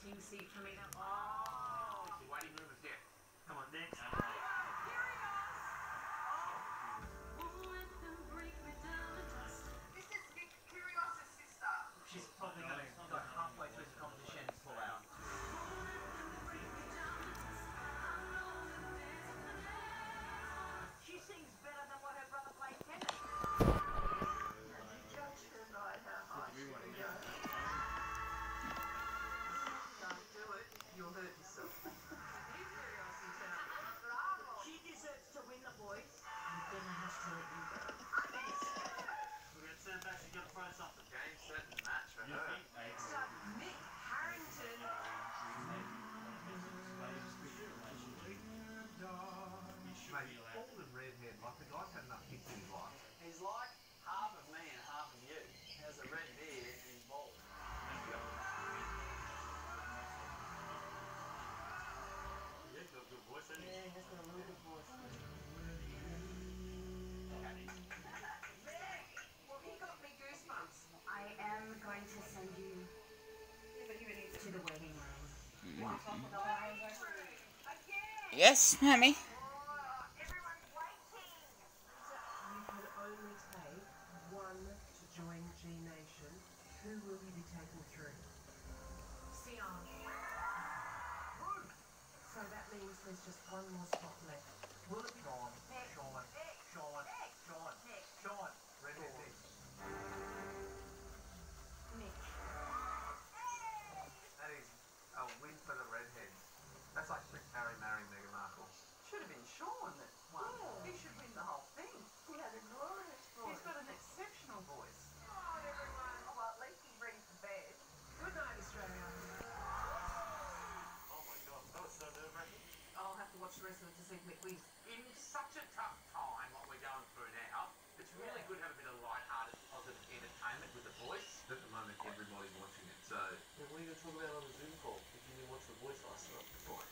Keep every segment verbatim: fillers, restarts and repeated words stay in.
waiting seat coming up. Oh, it's the waiting room of death. Come on, next. She's probably going to go halfway through the competition and pull out. She sings better than what her brother played tennis. You judge her by how high she can go. Don't do it, you'll hurt yourself. She deserves to win the boys. I'm gonna have to let you go. We're going to turn back and you've got to throw something. Game, set and match for her. Next up, Mick Harrington. Mate, bald and redhead, like the guy's had enough hits in his life. He's like half of me and half of you. He has a red beard and he's bald. Yeah, he's got a good voice, hasn't he? Yeah, he's got a really good voice. Well, he got me goosebumps. I am going to send you to the waiting room. What? Yes, Mammy. Everyone's waiting. You can only take one to join G Nation. Who will you be taking through? Sion. Brum. So that means there's just one more spot left. Will it be Sean, Nick. Sean, Nick. Sean, Nick. Sean, Nick. Sean, redhead Nick. Nick. That is a win for the redheads. That's like Prince Harry marrying Meghan Markle. Should have been Sean that won. Yeah. He should win the whole thing. He had a glorious voice. He's got an exceptional voice. Oh, everyone. Oh, well, at least he's ready for bed. Good night, Australia. Oh my God, that was so nerve-wracking. I'll have to watch the rest of it to see if we... In such a tough time, what we're going through now, it's really good to have a bit of light-hearted, positive entertainment with the voice. At the moment, everybody's watching it, so... Then what are you going to talk about on the Zoom call if you didn't watch The Voice last night? The voice.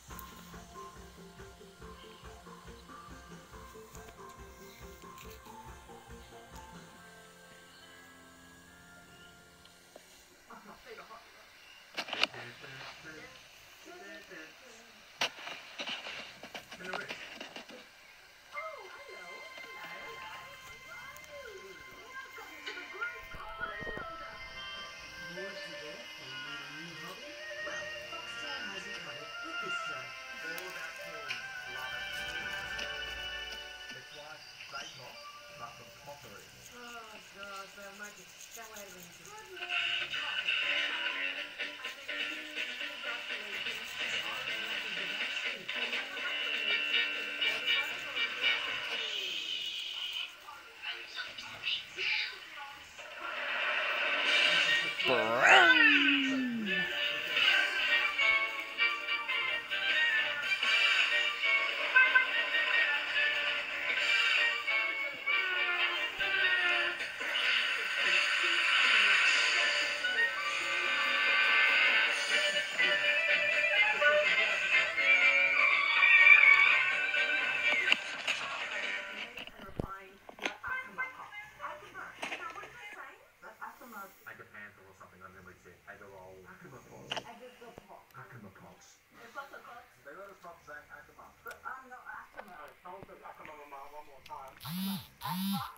Brum. Like a panther or something, I remember he said, Agarol. Akamapots. Akamapots. They let us stop saying Akama. But I'm not Akama. I told them Akama one more time. Akama.